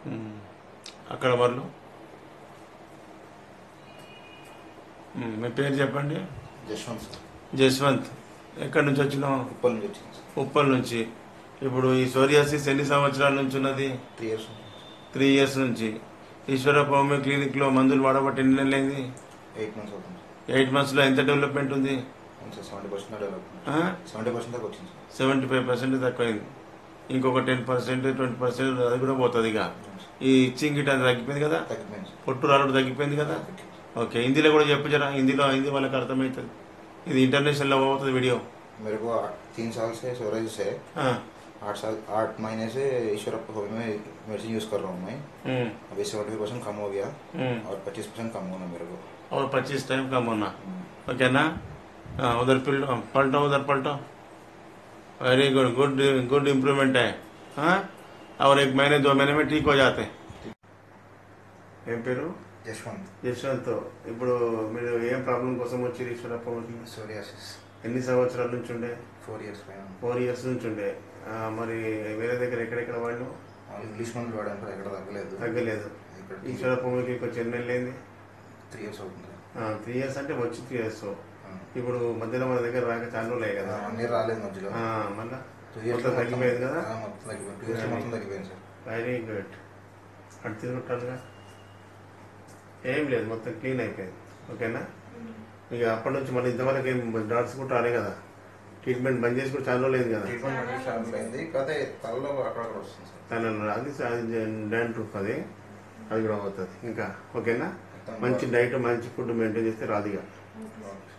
ఉమ్. అక్కడ వాళ్ళు మీ పేరు చెప్పండి. జశ్వంత్ సార్. జస్వంత్. ఎక్కడి నుంచి వచ్చినావు? ఉప్పల్ నుంచి వచ్చింది సార్. ఉప్పల్ నుంచి. ఇప్పుడు ఈ సోరియాసిస్ ఎన్ని సంవత్సరాల నుంచి ఉన్నది? 3 years. 3 years నుంచి. ఈశ్వరప్ప హోమియో క్లినిక్లో మందులు వాడబట్టి ఎన్ని నెలలు అయింది? 8 months అవుతుంది. 8 monthsలో ఎంత డెవలప్మెంట్ ఉంది? Sir 70% development. 70% దాకా వచ్చింది సార్. 75% తక్కువైంది. ఇంకొక 10%, 20% అది కూడా పోతుంది. ఇక ఈ ఇచ్చింగ్ గిట్ అది తగ్గిపోయింది కదా, తగ్గిపోయింది సార్. పొట్టు రాలుడు తగ్గిపోయింది కదా. ఓకే, హిందీలో కూడా చెప్పు జరా. హిందీ వాళ్ళకి అర్థమవుతుంది. ఇది ఇంటర్నేషనల్లో పోతుంది వీడియో. मेरे को 3 साल से सोराइसिस है. 8 महीने से ईश्वरप्पा होमियो में मेडिसिन यूज कर रहा हूँ मैं. अभी 75% कम हो गया और 25% कम होना मेरे को. और 25 टाइम कम होना. ओके ना. उधर पलटो, उधर पलटो. Very good, good good improvement है. हाँ, और 1 महीने 2 महीने में ठीक हो जाते हैं. ఏం పేరు? జశ్వంత్. యశ్వంత్. ఇప్పుడు మీరు ఏం ప్రాబ్లం కోసం వచ్చి ఈశ్వరప్ప? సోరియాసిస్. ఎన్ని సంవత్సరాల నుంచి ఉండే? 4 years పైన. 4 years నుంచి ఉండే. మరి వేరే దగ్గర ఎక్కడెక్కడ వాళ్ళు? ఇంగ్లీష్ మందులు వాడాను, ఎక్కడ తగ్గలేదు. ఈశ్వరప్ప వచ్చి ఎన్ని నెలలు అయింది? 3 years అవుతుంది. 3 years అంటే వచ్చి 3 years. ఇప్పుడు మధ్యలో మన దగ్గర రాక చాలా రోజులు అయ్యాయి కదా. అన్నీ రాలేదు మధ్యలో. మళ్ళీ 2 years తగ్గిపోయింది కదా. మొత్తం తగ్గిపోయింది. 2 years మొత్తం తగ్గిపోయింది సార్. Very good. అటు తిరుగుతానుగా ఏం లేదు, మొత్తం క్లీన్ అయిపోయింది. ఓకేనా. ఇక అప్పటి నుంచి మళ్ళీ ఇంతవరకు ఏం డాక్టర్స్ కూడా రాలే కదా. ట్రీట్మెంట్ బంద్ చేసి కూడా చాలా రోజులు అయింది కదా. ట్రీట్మెంట్ కాదే, తలలో అక్కడక్కడ వస్తుంది సార్. తనలో అది డాండ్రఫ్, అది కూడా అవుతుంది ఇంకా. ఓకేనా. మంచి డైట్, మంచి ఫుడ్ మెయింటైన్ చేస్తే రాదు ఇక.